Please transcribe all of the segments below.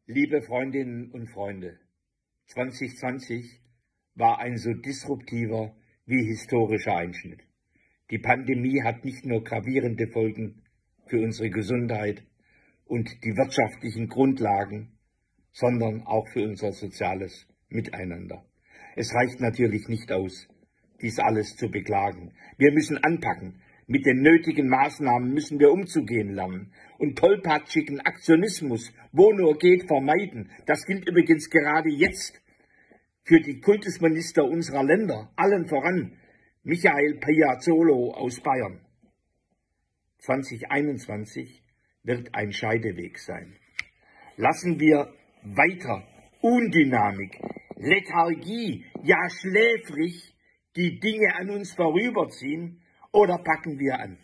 Liebe Freundinnen und Freunde, 2020 war ein so disruptiver wie historischer Einschnitt. Die Pandemie hat nicht nur gravierende Folgen für unsere Gesundheit und die wirtschaftlichen Grundlagen, sondern auch für unser soziales Miteinander. Es reicht natürlich nicht aus, dies alles zu beklagen. Wir müssen anpacken. Mit den nötigen Maßnahmen müssen wir umzugehen lernen und tollpatschigen Aktionismus, wo nur geht, vermeiden. Das gilt übrigens gerade jetzt für die Kultusminister unserer Länder, allen voran Michael Piazzolo aus Bayern. 2021 wird ein Scheideweg sein. Lassen wir weiter Undynamik, Lethargie, ja schläfrig die Dinge an uns vorüberziehen oder packen wir an?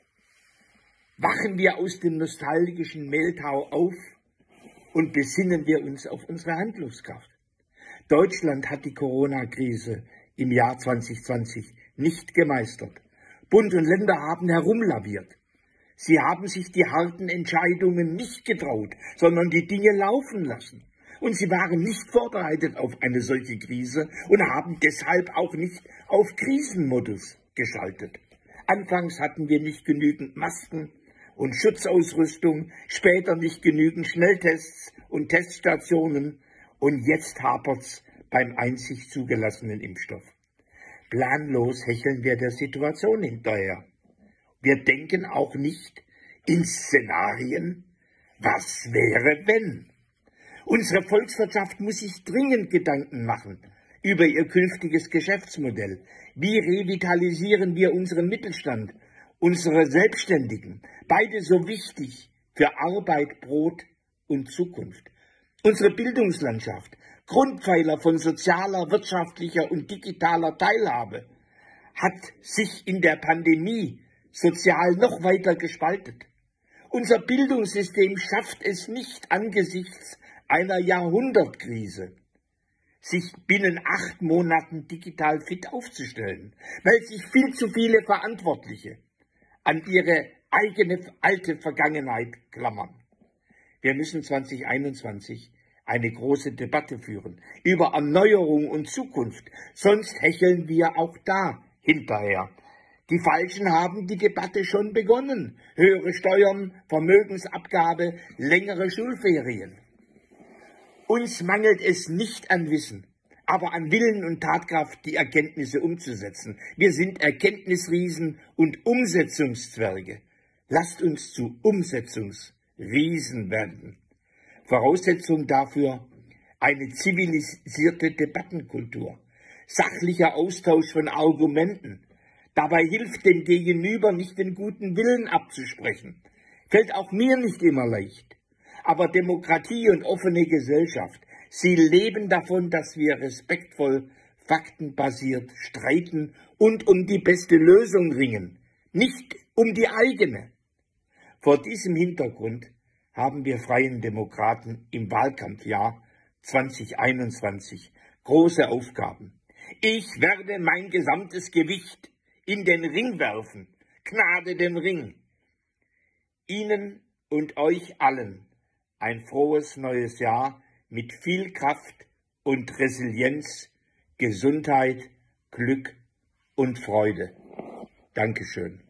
Wachen wir aus dem nostalgischen Mehltau auf und besinnen wir uns auf unsere Handlungskraft. Deutschland hat die Corona-Krise im Jahr 2020 nicht gemeistert. Bund und Länder haben herumlaviert. Sie haben sich die harten Entscheidungen nicht getraut, sondern die Dinge laufen lassen. Und sie waren nicht vorbereitet auf eine solche Krise und haben deshalb auch nicht auf Krisenmodus geschaltet. Anfangs hatten wir nicht genügend Masken und Schutzausrüstung, später nicht genügend Schnelltests und Teststationen und jetzt hapert's beim einzig zugelassenen Impfstoff. Planlos hecheln wir der Situation hinterher. Wir denken auch nicht in Szenarien, was wäre wenn? Unsere Volkswirtschaft muss sich dringend Gedanken machen über ihr künftiges Geschäftsmodell. Wie revitalisieren wir unseren Mittelstand, unsere Selbstständigen, beide so wichtig für Arbeit, Brot und Zukunft. Unsere Bildungslandschaft, Grundpfeiler von sozialer, wirtschaftlicher und digitaler Teilhabe, hat sich in der Pandemie sozial noch weiter gespaltet. Unser Bildungssystem schafft es nicht angesichts einer Jahrhundertkrise, sich binnen 8 Monaten digital fit aufzustellen, weil sich viel zu viele Verantwortliche an ihre eigene alte Vergangenheit klammern. Wir müssen 2021 eine große Debatte führen über Erneuerung und Zukunft, sonst hecheln wir auch da hinterher. Die Falschen haben die Debatte schon begonnen. Höhere Steuern, Vermögensabgabe, längere Schulferien. Uns mangelt es nicht an Wissen, aber an Willen und Tatkraft, die Erkenntnisse umzusetzen. Wir sind Erkenntnisriesen und Umsetzungszwerge. Lasst uns zu Umsetzungsriesen werden. Voraussetzung dafür eine zivilisierte Debattenkultur, sachlicher Austausch von Argumenten. Dabei hilft dem Gegenüber nicht, den guten Willen abzusprechen. Fällt auch mir nicht immer leicht. Aber Demokratie und offene Gesellschaft, sie leben davon, dass wir respektvoll, faktenbasiert streiten und um die beste Lösung ringen, nicht um die eigene. Vor diesem Hintergrund haben wir Freien Demokraten im Wahlkampfjahr 2021 große Aufgaben. Ich werde mein gesamtes Gewicht in den Ring werfen. Gnade dem Ring. Ihnen und euch allen ein frohes neues Jahr mit viel Kraft und Resilienz, Gesundheit, Glück und Freude. Dankeschön.